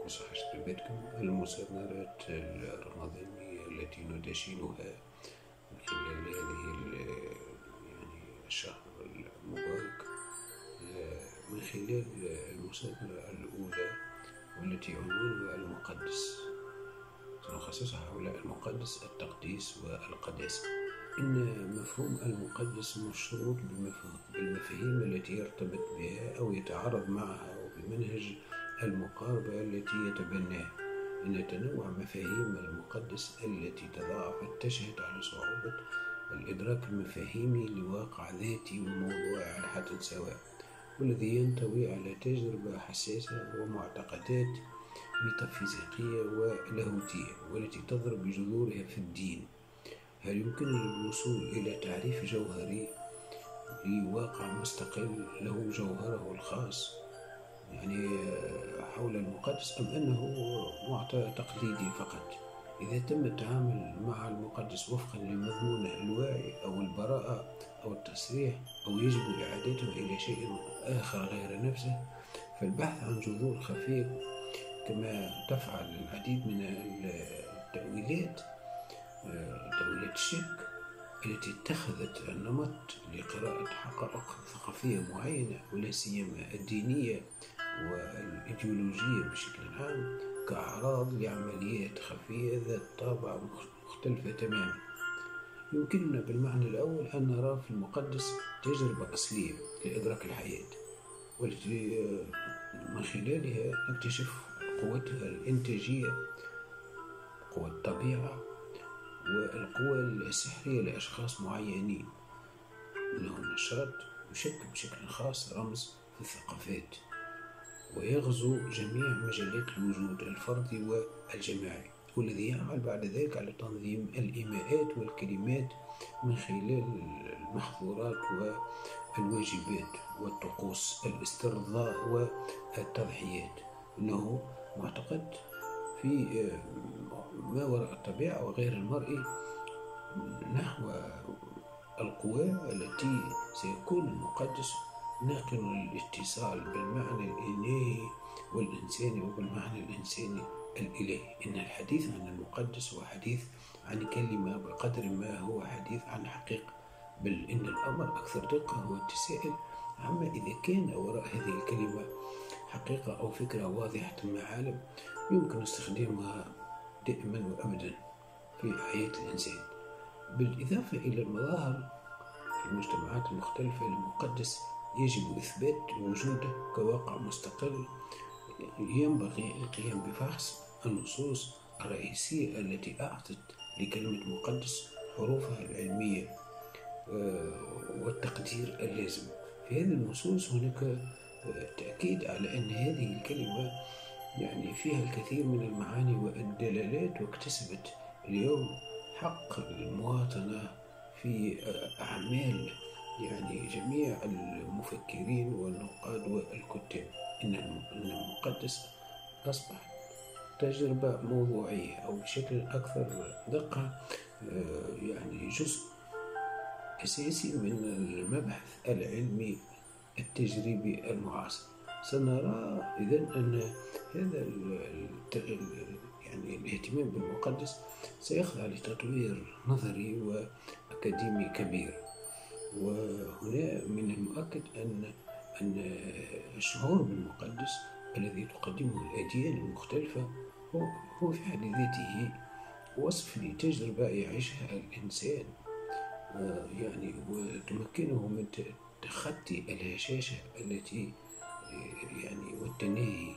بصحتكم. المسامرات الرمضانية التي ندشنها من خلال هذه الشهر المبارك، من خلال المسامرة الأولى والتي عنوانها المقدس، سنخصصها حول المقدس، التقديس والقداسة. إن مفهوم المقدس مشروط بالمفاهيم التي يرتبط بها أو يتعارض معها وبمنهج المقاربة التي يتبناها. إن تنوع مفاهيم المقدس التي تضاعفت تشهد على صعوبة الإدراك المفاهيمي لواقع ذاتي وموضوعي على حد سواء، والذي ينطوي على تجربة حساسة ومعتقدات ميتافيزيقية ولاهوتية، والتي تضرب بجذورها في الدين. هل يمكننا الوصول إلى تعريف جوهري لواقع مستقل له جوهره الخاص حول المقدس، أم أنه معطى تقليدي فقط؟ إذا تم التعامل مع المقدس وفقا لمضمونه الواعي أو البراءة أو التصريح، أو يجب إعادته إلى شيء آخر غير نفسه، فالبحث عن جذور خفية كما تفعل العديد من التأويلات، تأويلات الشك التي اتخذت النمط لقراءة حقائق ثقافية معينة، ولا سيما الدينية والإيديولوجية بشكل عام، كأعراض لعمليات خفية ذات طابع مختلفة تماما. يمكننا بالمعنى الأول أن نرى في المقدس تجربة أصلية لإدراك الحياة، والتي من خلالها نكتشف قوتها الإنتاجية، قوة الطبيعة، والقوى السحرية لأشخاص معينين. إنه النشاط يشكل بشكل خاص رمز في الثقافات، ويغزو جميع مجالات الوجود الفردي والجماعي، والذي يعمل بعد ذلك على تنظيم الإيماءات والكلمات من خلال المحظورات والواجبات والطقوس، الاسترضاء والتضحيات. إنه معتقد في ما وراء الطبيعة وغير المرئي نحو القوى التي سيكون المقدس ناقل للاتصال بالمعنى الإلهي والإنساني، وبالمعنى الإنساني الإلهي. إن الحديث عن المقدس هو حديث عن كلمة بقدر ما هو حديث عن حقيقة، بل إن الأمر أكثر دقة هو التساؤل عما إذا كان وراء هذه الكلمة حقيقة أو فكرة واضحة المعالم يمكن استخدامها دائما وأبدا في حياة الإنسان. بالإضافة إلى المظاهر في المجتمعات المختلفة للمقدس، يجب إثبات وجوده كواقع مستقل. ينبغي القيام بفحص النصوص الرئيسية التي أعطت لكلمة مقدس حروفها العلمية والتقدير اللازم. في هذه النصوص هناك تأكيد على أن هذه الكلمة فيها الكثير من المعاني والدلالات، واكتسبت اليوم حق المواطنة في أعمال جميع المفكرين والنقاد والكتاب. إن المقدس أصبح تجربة موضوعية، أو بشكل أكثر دقة جزء أساسي من المبحث العلمي التجريبي المعاصر. سنرى إذن أن هذا الاهتمام بالمقدس سيخضع لتطوير نظري وأكاديمي كبير. وهنا من المؤكد أن الشعور بالمقدس الذي تقدمه الأديان المختلفة هو في حد ذاته وصف لتجربة يعيشها الإنسان، وتمكنه من تخطي الهشاشة التي والتناهي،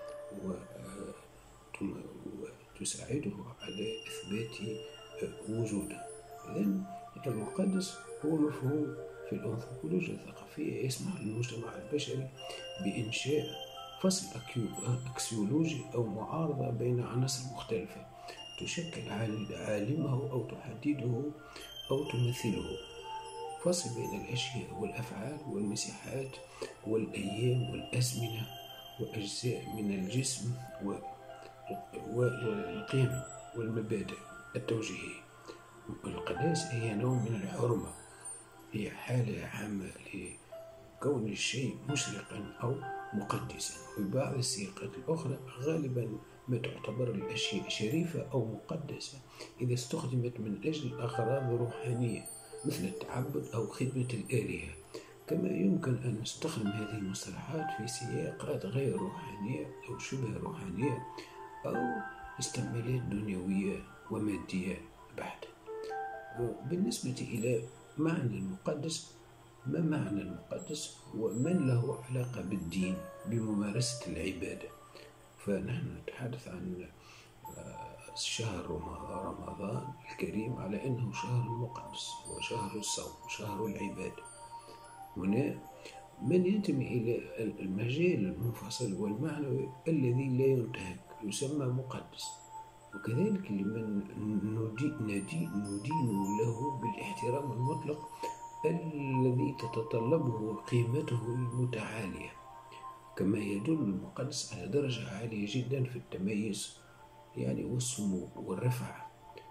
وتساعده على إثبات وجوده. إذن المقدس هو مفهوم في الأنثروبولوجيا الثقافية يسمح للمجتمع البشري بإنشاء فصل أكسيولوجي أو معارضة بين عناصر مختلفة تشكل عالمه أو تحدده أو تمثله، فصل بين الأشياء والأفعال والمساحات والأيام والأزمنة وأجزاء من الجسم والقيم والمبادئ التوجيهية. القداسة هي نوع من الحرمة، هي حالة عامة لكون الشيء مشرقا أو مقدسا، وفي بعض السياقات الأخرى غالبا ما تعتبر الأشياء شريفة أو مقدسة إذا استخدمت من أجل أغراض روحانية مثل التعبد أو خدمة الآلهة. كما يمكن أن نستخدم هذه المصطلحات في سياقات غير روحانية أو شبه روحانية أو استعمالات دنيوية ومادية بحتة. بالنسبة إلى معنى المقدس، ما معنى المقدس ومن له علاقة بالدين بممارسة العبادة؟ فنحن نتحدث عن شهر رمضان الكريم على أنه شهر مقدس، وشهر الصوم، شهر العبادة. هنا من ينتمي إلى المجال المنفصل والمعنوي الذي لا ينتهك يسمى مقدس، وكذلك لمن ندين له بالاحترام المطلق الذي تتطلبه قيمته المتعالية. كما يدل المقدس على درجة عالية جدا في التميز والسمو والرفعة.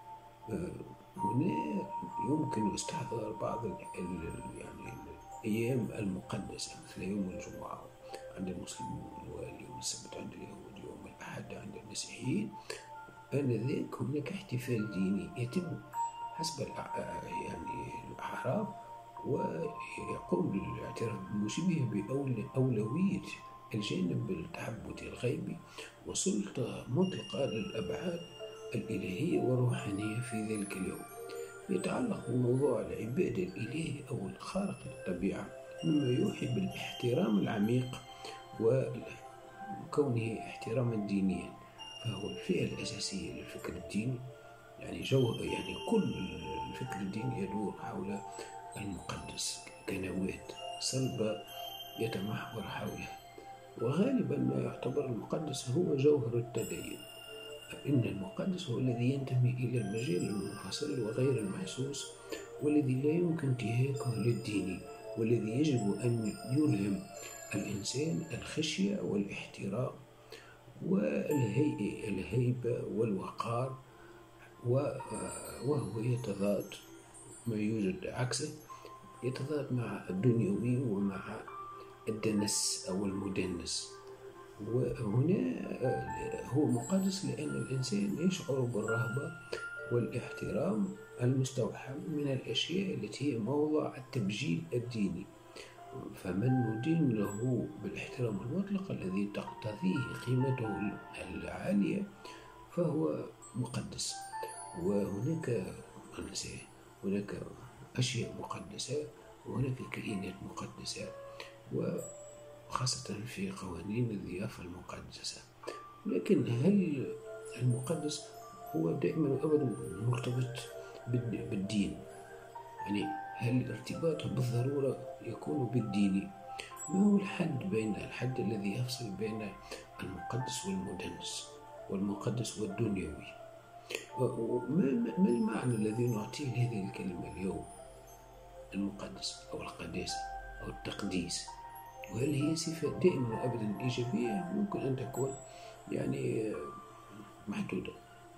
هنا يمكن استحضار بعض الأيام المقدسة مثل يوم الجمعة عند المسلمين، واليوم السبت عند اليهود، يوم الأحد عند المسيحيين. آنذاك هناك احتفال ديني يتم حسب الأعراف، ويقوم بالاعتراف بموجبه بأولوية الجانب التعبدي الغيبي وسلطة مطلقة للأبعاد الإلهية والروحانية في ذلك اليوم. يتعلق بموضوع العبادة الإلهي أو الخارق للطبيعة، مما يوحي بالاحترام العميق وكونه احتراما دينيا، فهو الفئة الأساسية للفكر الديني. كل الفكر الديني يدور حول المقدس كنواة صلبة يتمحور حولها، وغالبا ما يعتبر المقدس هو جوهر التدين. إن المقدس هو الذي ينتمي إلى المجال المنفصل وغير المحسوس، والذي لا يمكن انتهاكه للدين، والذي يجب أن يلهم الإنسان الخشية والاحترام والهيبة والوقار، وهو يتضاد ما يوجد عكسه، يتضاد مع الدنيوي ومع الدنس أو المدنس. وهنا هو مقدس لأن الإنسان يشعر بالرهبة والاحترام المستوحى من الأشياء التي هي موضع التبجيل الديني. فمن ندين له بالاحترام المطلق الذي تقتضيه قيمته العالية فهو مقدس. وهناك أشياء مقدسة، وهناك كائنات مقدسة، وخاصة في قوانين الضيافة المقدسة. لكن هل المقدس هو دائما وأبدا مرتبط بالدين؟ هل ارتباطه بالضرورة يكون بالدين؟ ما هو الحد الذي يفصل بين المقدس والمدنس والمقدس والدنيوي؟ ما المعنى الذي نعطيه لهذه الكلمة اليوم، المقدس أو القداسة أو التقديس؟ وهل هي صفة دائما وأبدا إيجابية؟ ممكن أن تكون محدودة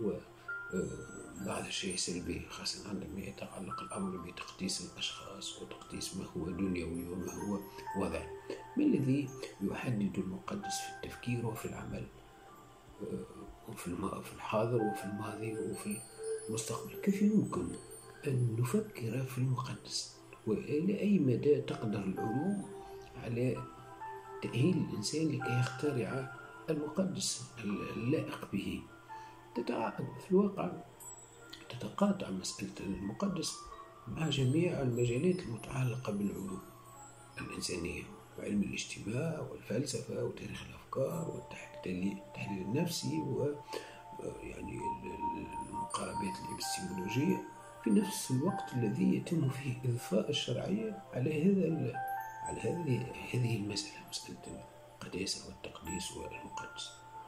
وبعض الشيء سلبي، خاصة عندما يتعلق الأمر بتقديس الأشخاص وتقديس ما هو دنيوي وما هو وضعي. ما الذي يحدد المقدس في التفكير وفي العمل وفي الحاضر وفي الماضي وفي المستقبل؟ كيف يمكن أن نفكر في المقدس؟ وإلى أي مدى تقدر العلوم على تأهيل الإنسان لكي يخترع المقدس اللائق به؟ في الواقع تتقاطع مسألة المقدس مع جميع المجالات المتعلقة بالعلوم الإنسانية وعلم الاجتماع والفلسفة وتاريخ الأفكار والتحليل النفسي المقاربات الإبستيمولوجية، في نفس الوقت الذي يتم فيه إضفاء الشرعية على هذه المسألة، مسألة القداسة والتقديس والمقدس.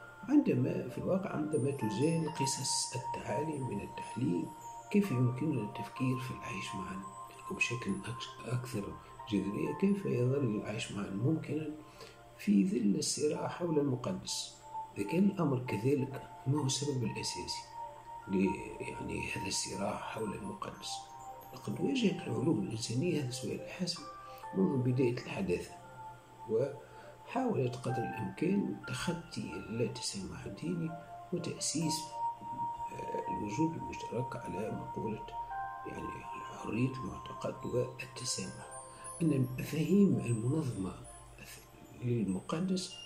عندما تزال قصص التعالي من التحليل، كيف يمكننا التفكير في العيش معا؟ أو بشكل أكثر جذرية، كيف يظل العيش معا ممكنا في ظل الصراع حول المقدس؟ إذا كان الأمر كذلك، ما هو السبب الأساسي هذا الصراع حول المقدس؟ لقد واجهت العلوم الإنسانية هذا السؤال الحاسم منذ بداية الحداثة، حاولت قدر الإمكان تخطي اللا تسامح الديني وتأسيس الوجود المشترك على مقولة يعني حرية المعتقد والتسامح. أن المفاهيم المنظمة للمقدس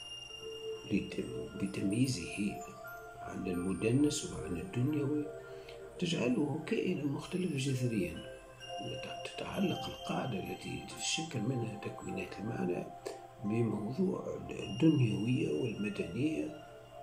بتمييزه عن المدنس وعن الدنيوي تجعله كائنا مختلف جذريا. تتعلق القاعدة التي تتشكل منها تكوينات المعنى بموضوع الدنيوية والمدنية،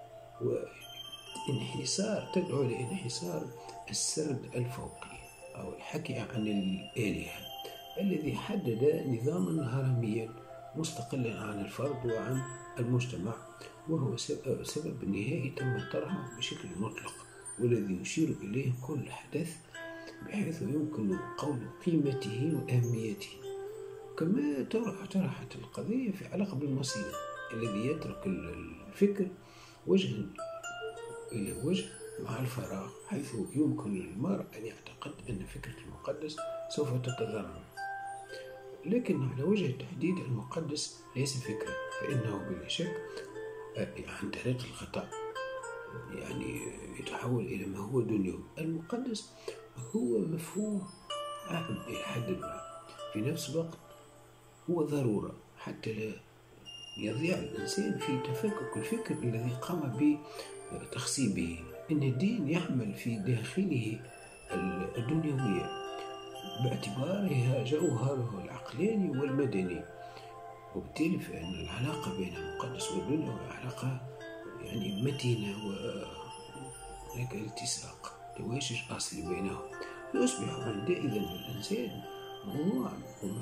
وانحسار تدعو لانحسار السرد الفوقي أو الحكي عن الآلهة الذي حدد نظاما هرميا مستقلا عن الفرد وعن المجتمع، وهو سبب نهائي تم طرحه بشكل مطلق والذي يشير إليه كل حدث بحيث يمكن قول قيمته وأهميته. كما طرحت القضية في علاقة بالمصير الذي يترك الفكر وجها إلى وجه مع الفراغ، حيث يمكن للمرء أن يعتقد أن فكرة المقدس سوف تتضرر. لكن على وجه التحديد المقدس ليس فكرة، فإنه بلا شك عن طريق الخطأ يعني يتحول إلى ما هو دنيوي. المقدس هو مفهوم عام إلى حد ما، في نفس الوقت هو ضرورة حتى لا يضيع الإنسان في تفكك الفكر الذي قام بتخصيبه. إن الدين يحمل في داخله الدنيوية باعتبارها جوهره العقلاني والمدني، وبالتالي فإن العلاقة بين المقدس والدنيا علاقة يعني متينة وهناك التصاق تواشج أصلي بينهم. يصبح عندئذ الإنسان موضوعا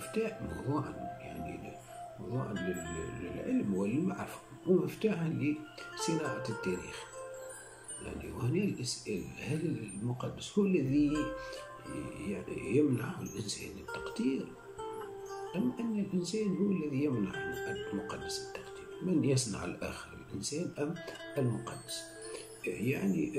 للعلم والمعرفة ومفتاحا لصناعة التاريخ. يعني وهنا السؤال: هل المقدس هو الذي يعني يمنح الإنسان التقدير، أم أن الإنسان هو الذي يمنح المقدس التقدير؟ من يصنع الآخر، الإنسان أم المقدس؟ يعني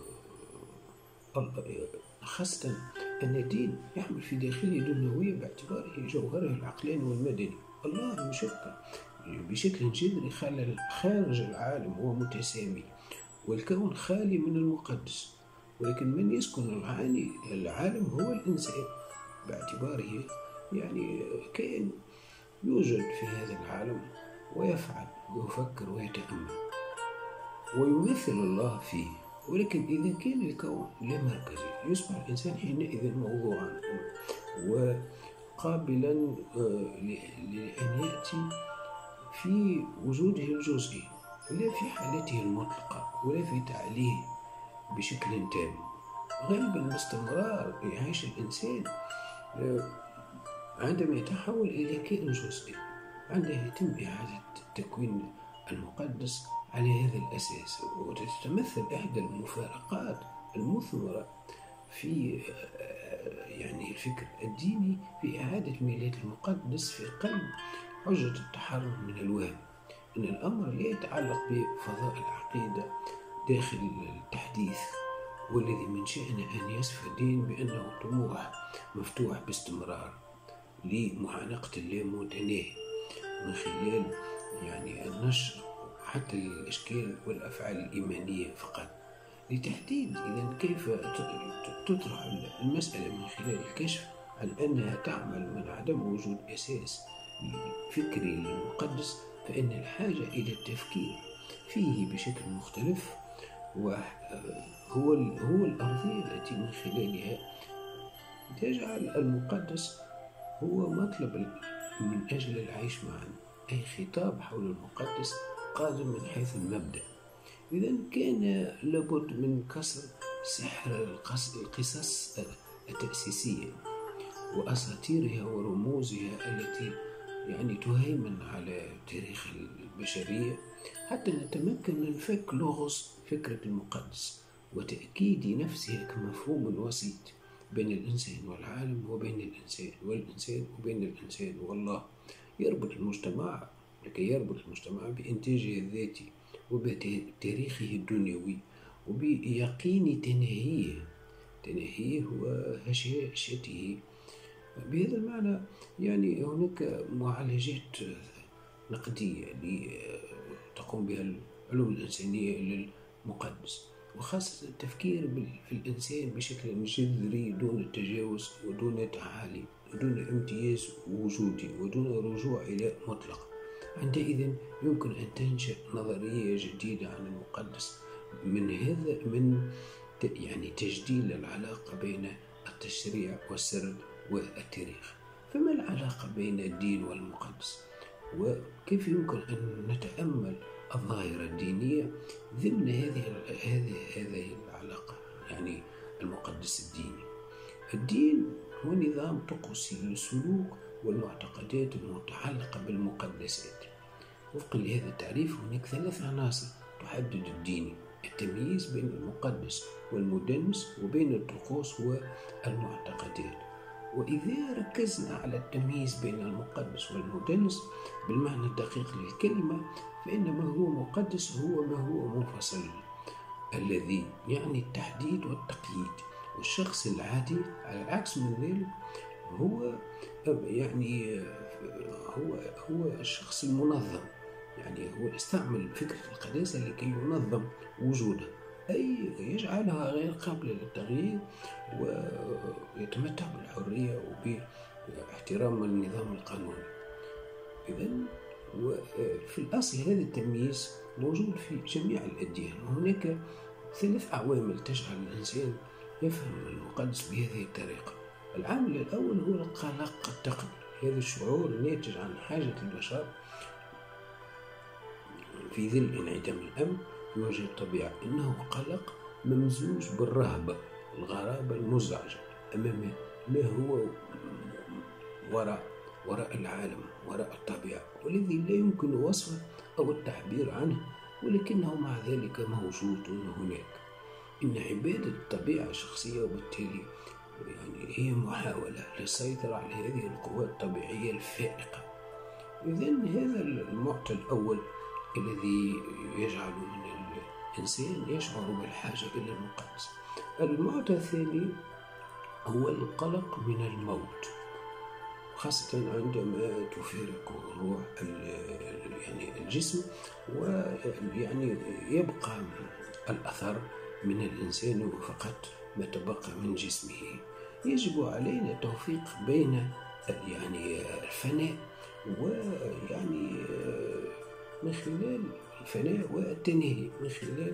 خاصة أن الدين يحمل في داخله دنيوية باعتباره جوهره العقلاني والمدني. الله يشكل بشكل جذري خارج العالم هو متسامي، والكون خالي من المقدس، ولكن من يسكن العالم هو الإنسان باعتباره يعني كائن يوجد في هذا العالم ويفعل ويفكر ويتأمل ويمثل الله فيه. ولكن إذا كان الكون لا مركزي يصبح الإنسان حينئذ موضوعا وقابلا لأن يأتي في وجوده الجزئي لا في حالته المطلقة ولا في تعليه بشكل تام. غالبا باستمرار يعيش الإنسان عندما يتحول إلى كائن جزئي، عندها يتم إعادة تكوين المقدس على هذا الأساس، وتتمثل إحدى المفارقات المثمرة في يعني الفكر الديني في إعادة ميلاد المقدس في قلب حجة التحرر من الوهم. إن الأمر لا يتعلق بفضاء العقيدة داخل التحديث، والذي من شأنه أن يصف الدين بأنه طموح مفتوح باستمرار لمعانقة اللامتناهي من خلال يعني النشر حتى الأشكال والأفعال الإيمانية فقط. لتحديد إذن كيف تطرح المسألة من خلال الكشف عن أنها تعمل من عدم وجود أساس فكري للمقدس، فإن الحاجة إلى التفكير فيه بشكل مختلف، وهو الأرضية التي من خلالها تجعل المقدس هو مطلب من أجل العيش معا، أي خطاب حول المقدس قادم من حيث المبدأ. إذن كان لابد من كسر سحر القصص التأسيسية وأساطيرها ورموزها التي يعني تهيمن على تاريخ البشرية، حتى نتمكن من فك لغز فكرة المقدس وتأكيد نفسها كمفهوم وسيط بين الإنسان والعالم، وبين الإنسان والإنسان، وبين الإنسان والله، لكي يربط المجتمع بإنتاجه الذاتي وبتاريخه الدنيوي وبيقين تناهيه وهشاشته. بهذا المعنى يعني هناك معالجات نقدية تقوم بها العلوم الإنسانية للمقدس، وخاصة التفكير في الإنسان بشكل جذري دون تجاوز ودون تعالي ودون امتياز وجودي ودون رجوع إلى مطلق. عندئذ يمكن أن تنشأ نظرية جديدة عن المقدس من يعني تجديد العلاقة بين التشريع والسرد والتاريخ. فما العلاقة بين الدين والمقدس؟ وكيف يمكن أن نتأمل الظاهرة الدينية ضمن هذه العلاقة، يعني المقدس الديني؟ الدين هو نظام طقسي للسلوك والمعتقدات المتعلقة بالمقدسات. وفقا لهذا التعريف هناك 3 عناصر تحدد الدين: التمييز بين المقدس والمدنس وبين الطقوس والمعتقدات. وإذا ركزنا على التمييز بين المقدس والمدنس بالمعنى الدقيق للكلمة، فإن ما هو مقدس هو ما هو منفصل، الذي يعني التحديد والتقييد. والشخص العادي على العكس من ذلك هو يعني هو الشخص المنظم، يعني هو استعمل فكرة القداسة لكي ينظم وجوده، أي يجعلها غير قابلة للتغيير، ويتمتع بالحرية وباحترام النظام القانوني. إذن وفي الأصل هذا التمييز موجود في جميع الأديان، وهناك 3 عوامل تجعل الإنسان يفهم المقدس بهذه الطريقة. العامل الأول هو القلق التقني، هذا الشعور الناتج عن حاجة البشر في ظل انعدام الأمن في وجه الطبيعة، إنه قلق ممزوج بالرهبة، الغرابة المزعجة أمام ما هو وراء العالم، وراء الطبيعة، والذي لا يمكن وصفه أو التعبير عنه، ولكنه مع ذلك موجود هناك. إن عبادة الطبيعة شخصية، وبالتالي يعني هي محاولة للسيطرة على هذه القوات الطبيعية الفائقة. إذن هذا المعطى الأول الذي يجعل من الإنسان يشعر بالحاجة إلى المقدس. المعطى الثاني هو القلق من الموت، خاصة عندما تفارق الروح يعني الجسم، ويعني يبقى الأثر من الإنسان فقط ما تبقى من جسمه. يجب علينا التوفيق بين يعني الفناء، ويعني من خلال الفناء والتناهي، من خلال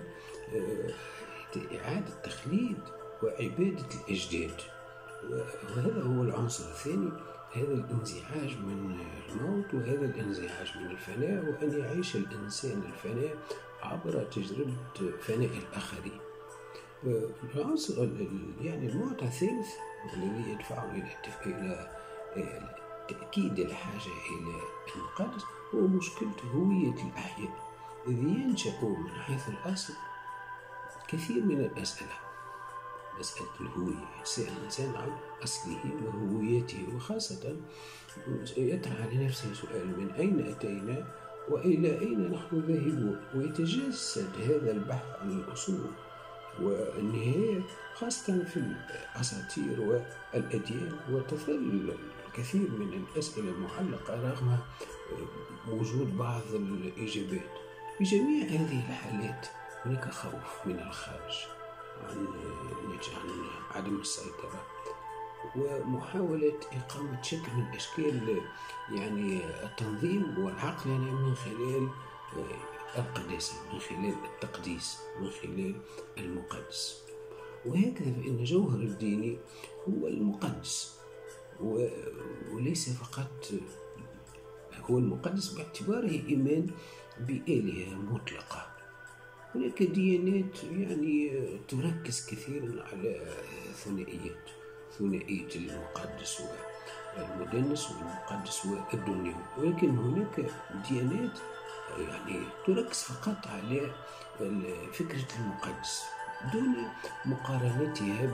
إعادة تخليد وعبادة الأجداد. وهذا هو العنصر الثاني، هذا الانزعاج من الموت، وهذا الانزعاج من الفناء، وأن يعيش الإنسان الفناء عبر تجربة فناء الآخرين. العنصر يعني المعطى الثالث الذي يدفعه إلى تأكيد الحاجة إلى المقدس هو مشكلة هوية الأحياء، إذ ينشأ من حيث الأصل كثير من الأسئلة. مسألة الهوية، يسأل الإنسان عن أصله وهويته، وخاصة يطرح على نفسه سؤال: من أين أتينا وإلى أين نحن ذاهبون؟ ويتجسد هذا البحث عن الأصول والنهاية خاصة في الأساطير والأديان، وتظل الكثير من الأسئلة معلقة رغم وجود بعض الإجابات. في جميع هذه الحالات هناك خوف من الخارج، عن عدم السيطرة، ومحاولة إقامة شكل من أشكال يعني التنظيم والعقلنة من خلال القداسة، من خلال التقديس، من خلال المقدس. وهكذا فإن جوهر الدين هو المقدس، وليس فقط هو المقدس باعتباره إيمان بآلهة مطلقة. هناك ديانات يعني تركز كثيرا على ثنائية المقدس والمدنس والمقدس والدنيوي، ولكن هناك ديانات يعني تركز فقط على فكرة المقدس دون مقارنتها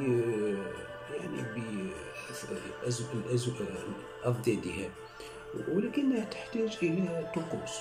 بأضدادها، ولكنها تحتاج إلى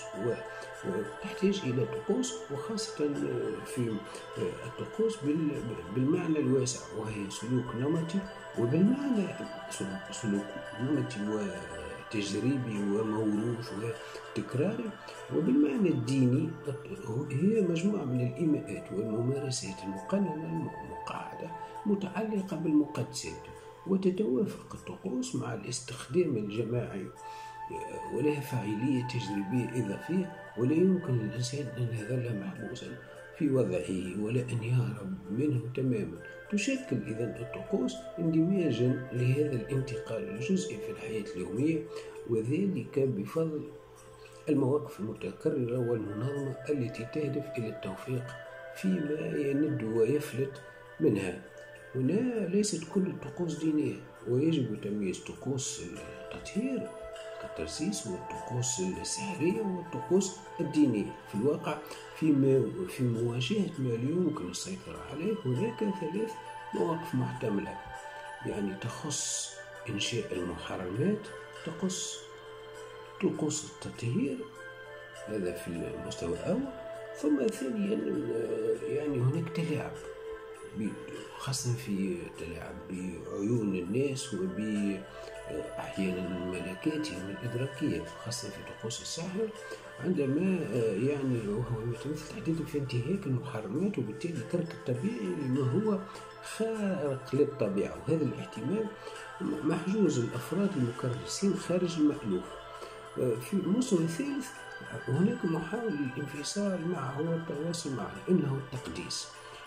طقوس، وخاصة في الطقوس بالمعنى الواسع، وهي سلوك نمطي، وبالمعنى سلوك نمطي تجريبي وموروث وتكراري. وبالمعنى الديني هي مجموعة من الإيماءات والممارسات المقننة المقعدة متعلقة بالمقدسات، وتتوافق الطقوس مع الاستخدام الجماعي، ولها فاعلية تجريبية إضافية، ولا يمكن للإنسان أن يظل محبوسا في وضعه ولا أن يهرب منه تماما. تشكل إذن الطقوس اندماجا لهذا الانتقال الجزئي في الحياة اليومية، وذلك بفضل المواقف المتكررة والمنظمة التي تهدف إلى التوفيق فيما يند ويفلت منها. هنا ليست كل الطقوس دينية، ويجب تمييز طقوس التطهير كالترسيس والطقوس السحرية والطقوس الدينية. في الواقع في مواجهة ما لا يمكن السيطرة عليه هناك 3 مواقف محتملة، يعني تخص إنشاء المحرمات، تخص طقوس التطهير، هذا في المستوى الأول. ثم ثانيا يعني هناك تلاعب، خاصة في تلاعب بعيون الناس وبأحيانا ملكاتهم الإدراكية، خاصة في طقوس السحر، عندما يعني وهو يتمثل تحديدا في انتهاك المحرمات وبالتالي ترك الطبيعي لما هو خارق للطبيعة. وهذا الاحتمال محجوز الأفراد المكرسين خارج المألوف. في المستوى الثالث هناك محاولة للانفصال معه والتواصل معه، إنه التقديس،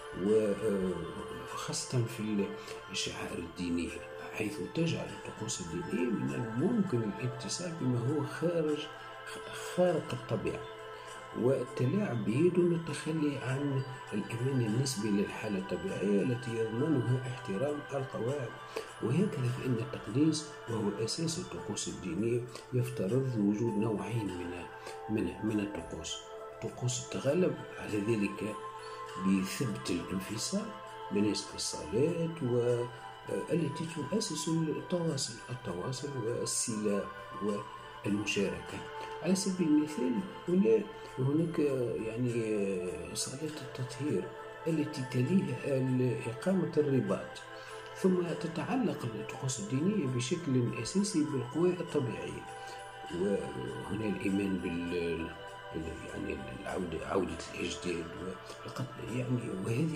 وخاصة في الشعائر الدينية، حيث تجعل الطقوس الدينية من الممكن الاتصال بما هو خارق الطبيعة والتلاعب به دون التخلي عن الإيمان النسبي للحالة الطبيعية التي يضمنها احترام القواعد. وهكذا فإن التقديس وهو أساس الطقوس الدينية يفترض وجود نوعين من الطقوس. طقوس تتغلب على ذلك بثبت الانفصال بالنسبة للصلاة والتي تؤسس التواصل والسلام والمشاركة. على سبيل المثال هناك يعني صلاة التطهير التي تليها إقامة الرباط، ثم تتعلق الطقوس الدينية بشكل أساسي بالقوى الطبيعية، وهنا الإيمان يعني عودة الأجداد والقتل، يعني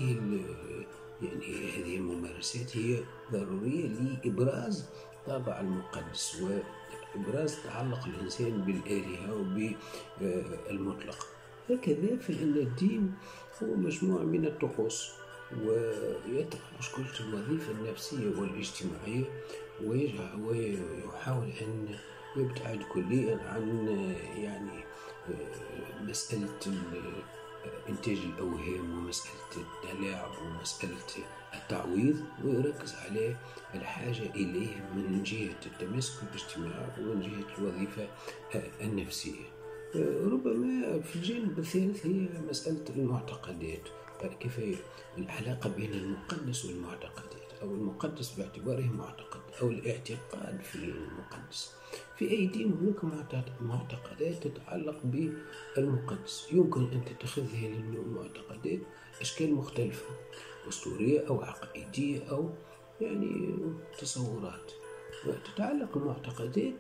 هذه الممارسات هي ضرورية لإبراز طابع المقدس وإبراز تعلق الإنسان بالآلهة وبالمطلق. هكذا فإن الدين هو مجموعة من الطقوس، ويطرح مشكلة الوظيفة النفسية والاجتماعية، ويحاول أن يبتعد كليا عن يعني مسألة إنتاج الأوهام ومسألة التلاعب ومسألة التعويض، ويركز على الحاجة إليه من جهة التماسك الاجتماعي ومن جهة الوظيفة النفسية. ربما في الجانب الثالث هي مسألة المعتقدات، كيف العلاقة بين المقدس والمعتقدات، أو المقدس باعتباره معتقد، أو الاعتقاد في المقدس. في أي دين هناك معتقدات تتعلق بالمقدس، يمكن أن تتخذ هذه المعتقدات أشكال مختلفة، أسطورية أو عقائدية أو يعني تصورات. وتتعلق المعتقدات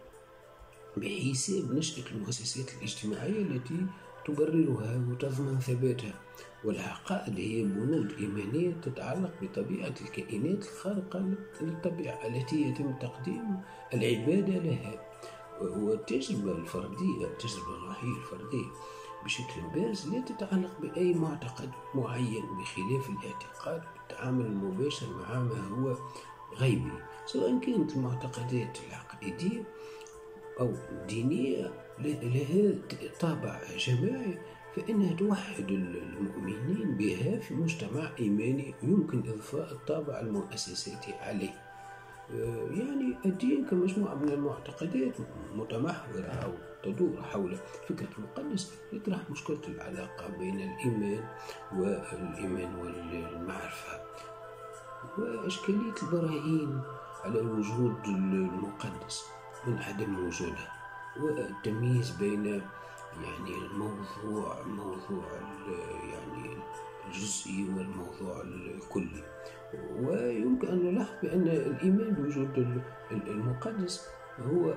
بحساب نشأة المؤسسات الاجتماعية التي تبررها وتضمن ثباتها، والعقائد هي بنود إيمانية تتعلق بطبيعة الكائنات الخارقة للطبيعة التي يتم تقديم العبادة لها. والتجربة الفردية، التجربة الروحية الفردية بشكل بارز لا تتعلق بأي معتقد معين، بخلاف الاعتقاد والتعامل المباشر مع ما هو غيبي، سواء كانت المعتقدات العقائدية أو الدينية لها طابع جماعي، فإنها توحد المؤمنين بها في مجتمع إيماني يمكن إضفاء الطابع المؤسساتي عليه. يعني الدين كمجموعة من المعتقدات متمحورة أو تدور حول فكرة المقدس، يطرح مشكلة العلاقة بين الإيمان والمعرفة، وإشكالية البراهين على وجود المقدس من عدم وجودها، والتمييز بين يعني الموضوع يعني الجزئي والموضوع الكلي. ويمكن أن نلاحظ بأن الإيمان بوجود المقدس هو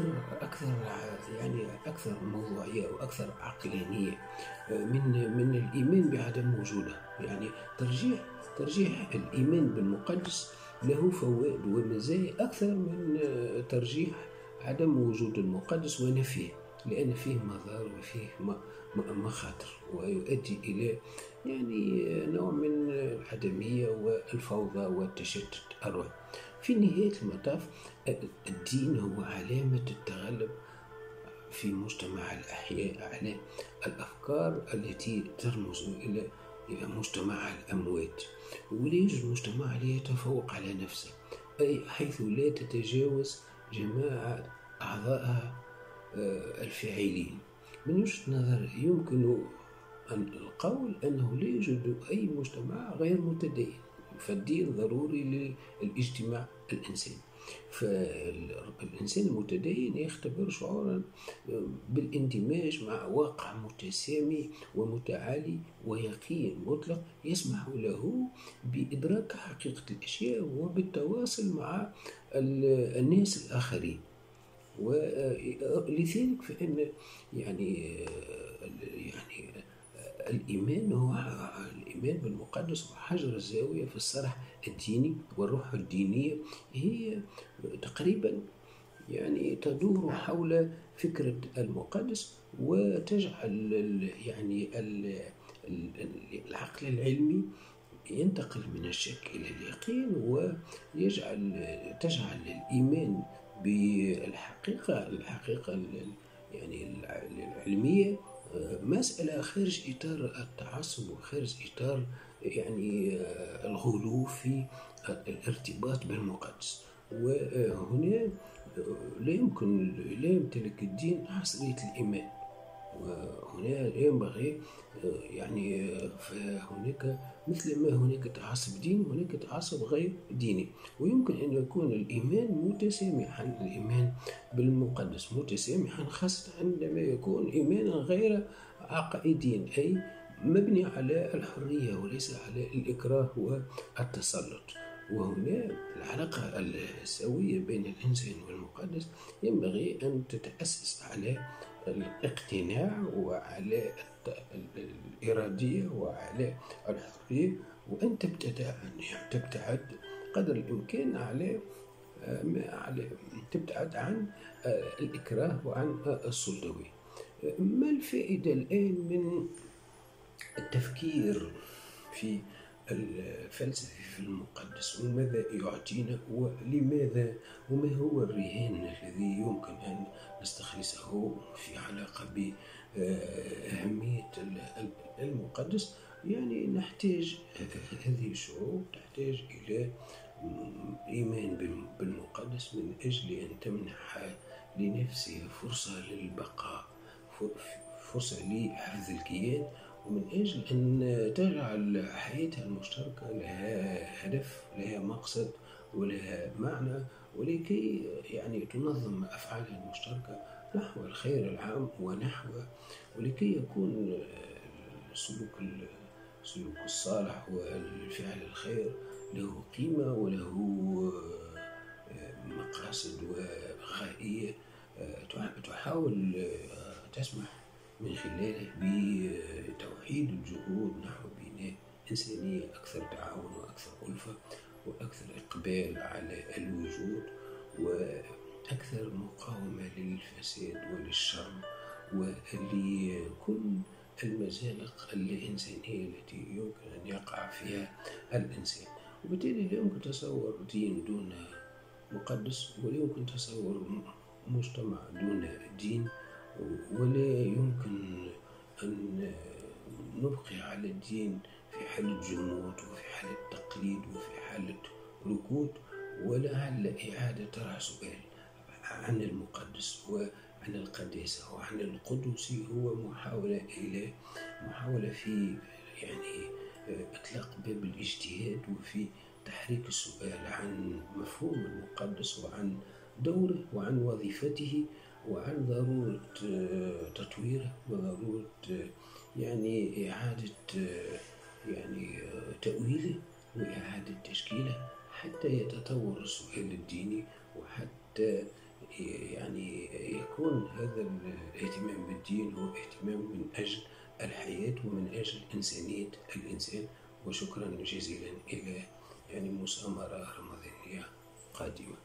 أكثر موضوعية وأكثر عقلانية من الإيمان بعدم وجوده. يعني ترجيح الإيمان بالمقدس له فوائد ومزايا أكثر من ترجيح عدم وجود المقدس ونفيه، لأن فيه مضار وفيه مخاطر، ويؤدي إلى يعني نوع من العدمية والفوضى والتشتت الروحي. في نهاية المطاف الدين هو علامة التغلب في مجتمع الأحياء على الأفكار التي ترمز إلى مجتمع الأموات، ولا يوجد مجتمع ليتفوق على نفسه، أي حيث لا تتجاوز جماعة أعضائها الفاعلين. من وجهة نظر يمكن أن القول أنه لا يوجد أي مجتمع غير متدين، فالدين ضروري للاجتماع الإنساني. فالإنسان المتدين يختبر شعورا بالاندماج مع واقع متسامي ومتعالي، ويقين مطلق يسمح له بإدراك حقيقة الأشياء وبالتواصل مع الناس الآخرين. ولذلك فإن يعني الإيمان بالمقدس هو حجر الزاوية في الصرح الديني، والروح الدينية هي تقريبا يعني تدور حول فكرة المقدس، وتجعل العقل العلمي ينتقل من الشك إلى اليقين، تجعل الإيمان الحقيقة العلمية مسألة خارج إطار التعصب وخارج إطار الغلو في الارتباط بالمقدس. وهنا لا يمتلك الدين عصرية الإيمان، وهنا ينبغي فهناك مثل ما هناك تعصب ديني هناك تعصب غير ديني، ويمكن أن يكون الإيمان متسامحا، الإيمان بالمقدس متسامحا، خاصة عندما يكون إيمانا غير عقائدي، أي مبني على الحرية وليس على الإكراه والتسلط. وهنا العلاقة السوية بين الإنسان والمقدس ينبغي أن تتأسس على الاقتناع وعلى الإرادية وعلى الحرية، وأن تبتعد قدر الإمكان تبتعد عن الإكراه وعن السلطوية. ما الفائدة الآن من التفكير في الفلسفة في المقدس، وماذا يعطينا، ولماذا، وما هو الرهان الذي يمكن أن نستخلصه في علاقة بأهمية المقدس؟ يعني نحتاج، هذه الشعوب تحتاج إلى إيمان بالمقدس من أجل أن تمنح لنفسها فرصة للبقاء، فرصة لحفظ الكيان، ومن أجل أن تجعل حياتها المشتركة لها هدف، لها مقصد ولها معنى، ولكي تنظم أفعالها المشتركة نحو الخير العام ولكي يكون السلوك الصالح والفعل الخير له قيمة وله مقاصد وغائية تحاول تسمح من خلاله بتوحيد الجهود نحو بناء إنسانية أكثر تعاون وأكثر ألفة وأكثر إقبال على الوجود وأكثر مقاومة للفساد وللشر ولكل المزالق الإنسانية التي يمكن أن يقع فيها الإنسان. وبالتالي لا يمكن تصور دين دون مقدس، ولا يمكن تصور مجتمع دون دين، ولا يمكن أن نبقي على الدين في حالة جمود وفي حالة تقليد وفي حالة ركود، ولعل إعادة طرح سؤال عن المقدس وعن القداسة وعن القدس هو محاولة في إطلاق باب الاجتهاد وفي تحريك السؤال عن مفهوم المقدس وعن دوره وعن وظيفته وعن ضرورة تطويره وضرورة إعادة تأويله وإعادة تشكيله حتى يتطور السؤال الديني، وحتى يعني يكون هذا الاهتمام بالدين هو اهتمام من أجل الحياة ومن أجل إنسانية الإنسان. وشكرا جزيلا إلى يعني مؤتمرة رمضانية قادمة.